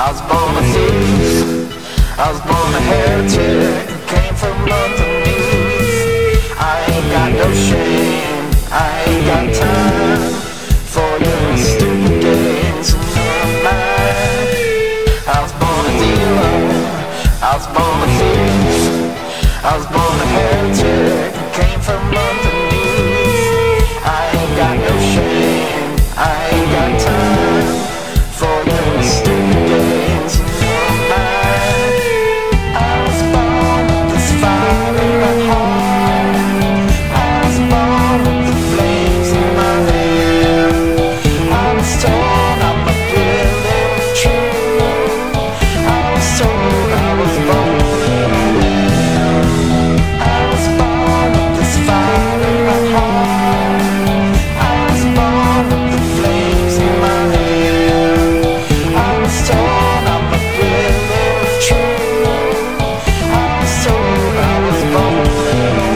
I was born a thief, I was born a heretic, came from London News. I ain't got no shame, I ain't got time for your stupid games and your mind. I was born a dealer, I was born a thief, I was born a heretic, came from London News. I ain't got no shame, I ain't got time for your stupid games and your mind. I was born with this fire in my heart, I was born with the flames in my hand. I was told I'm a really true, I was told I was born in a man. I was born with this fire in my heart, I was born with the flames in my hand. I was told I'm a really true, I was told I was born in a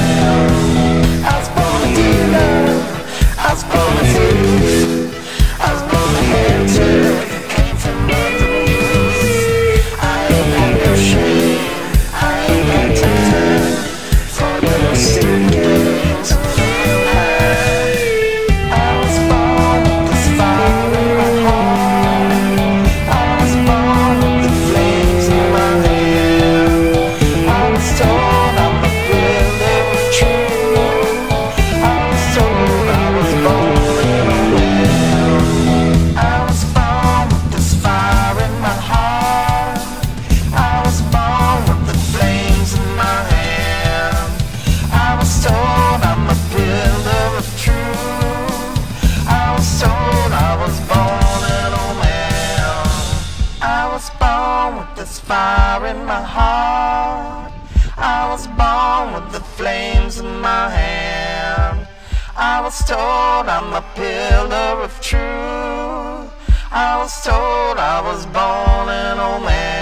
man. I was born a dealer, I was born a thief, I was born a heretic, came from London News. I ain't got no shame, I ain't got time for your stupid games and your mind. I was born with this fire in my heart, I was born with the flames in my hand. I was told I'm a really true, I was told I was born in a man. I was born with this fire in my heart, I was born with the flames in my hand. I was told I'm a pillar of truth, I was told I was born an old man. I was born with this fire in my heart, I was born with the flames in my hand. I was told I'm a pillar of truth, I was told I was born an old man.